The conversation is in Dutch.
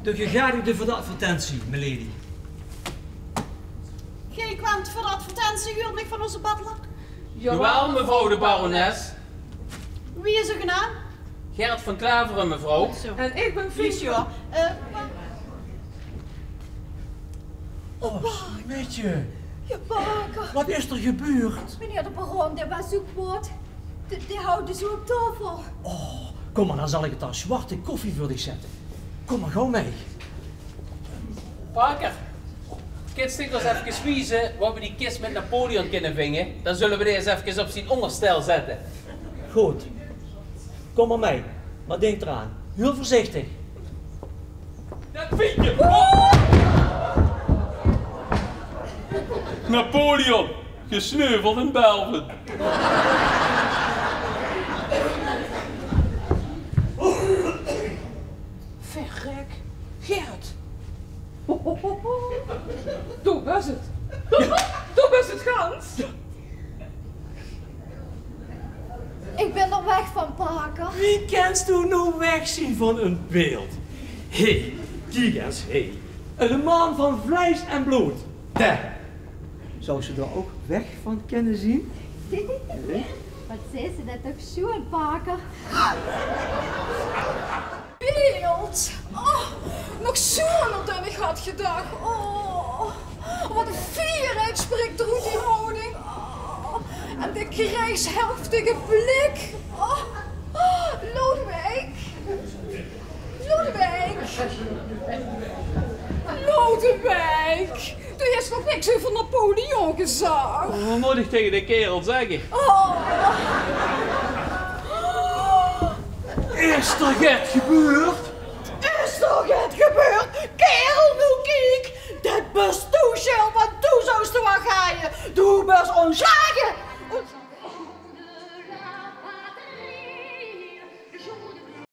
de gegadigde voor de advertentie, milady. Gij kwam voor de advertentie huurlijk van onze butler? Jawel, mevrouw de barones. Wie is uw naam? Gert van Klaveren, mevrouw. Zo. En ik ben Fischer. Oh, weet je, Je baker. wat is er gebeurd? Meneer de baron, die was zo kwaad. Die houden zo op tafel. Oh, kom maar, dan zal ik het aan zwarte koffie voor dich zetten. Kom maar gauw mee. Parker, kids eens even wijzen waar we die kist met Napoleon kunnen vingen. Dan zullen we deze even op zijn onderstel zetten. Goed. Kom maar mee. Maar denk eraan, heel voorzichtig. Dat vind je! Napoleon, gesneuveld in Belven. Verrek. Gert. Toen was het. Toen was het gans. Ik ben er weg van, baker. Wie kent u nou wegzien van een beeld? Hé, kijk eens, hé. Een man van vlees en bloed. Daar. Zou ze er ook weg van kunnen zien? Wat zei ze dat toch zo, baker? Beeld. Oh, nog zoner dan ik had gedacht. Oh, wat een fierheid spreekt er uit die houding. Oh, en de krijgsheftige blik. Oh, Lodewijk. Lodewijk. Lodewijk. Er is nog niks over Napoleon gezegd. Wat moet ik tegen de kerel zeggen? Oh. Is er het gebeurd? Is toch het gebeurd? Keer